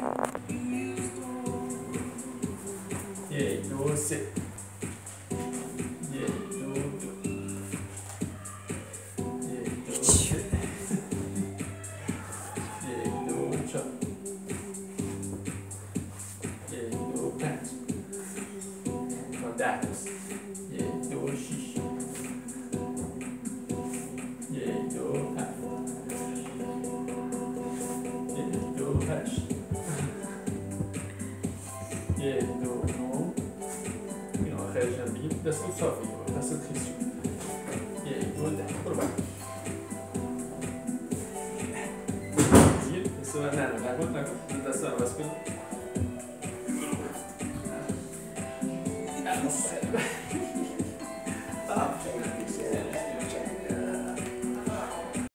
یک دو سه. یک دو دو. یک دو سه. یک دو چهار. یک دو پنج. ده است. یک دو شیش. یک دو هفت. یک دو هشت. یک دو نو. این آخرش هم بگیم دست صافی بود، دست خیس شد. یک دو ده. برو باید دست من نگو دست من بس کنم.